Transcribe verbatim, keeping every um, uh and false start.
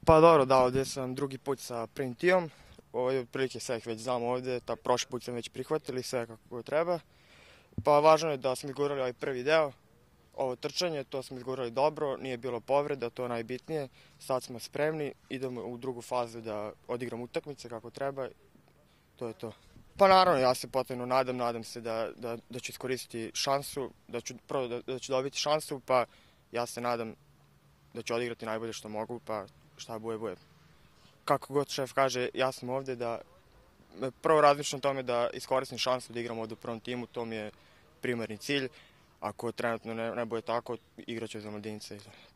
Pa dobro, da, ovdje sam drugi put sa prvim timom. Ovdje otprilike sve ih već znamo ovdje, ta prošli put sam već prihvatili sve kako treba. Pa važno je da smo izgurali ovaj prvi deo, ovo trčanje, to smo izgurali dobro, nije bilo povreda, to je najbitnije. Sad smo spremni, idemo u drugu fazu da odigramo utakmice kako treba, to je to. Pa naravno, ja se potpuno nadam, nadam se da, da, da ću iskoristiti šansu, da ću, prvo da, da ću dobiti šansu, pa ja se nadam da ću odigrati najbolje što mogu, pa šta bude, bude. Kako god šef kaže, ja sam ovdje da prvo razmišljam o tome da iskoristim šansu da igram ovdje u prvom timu, to mi je primarni cilj. Ako trenutno ne, ne bude tako, igraću za mladince.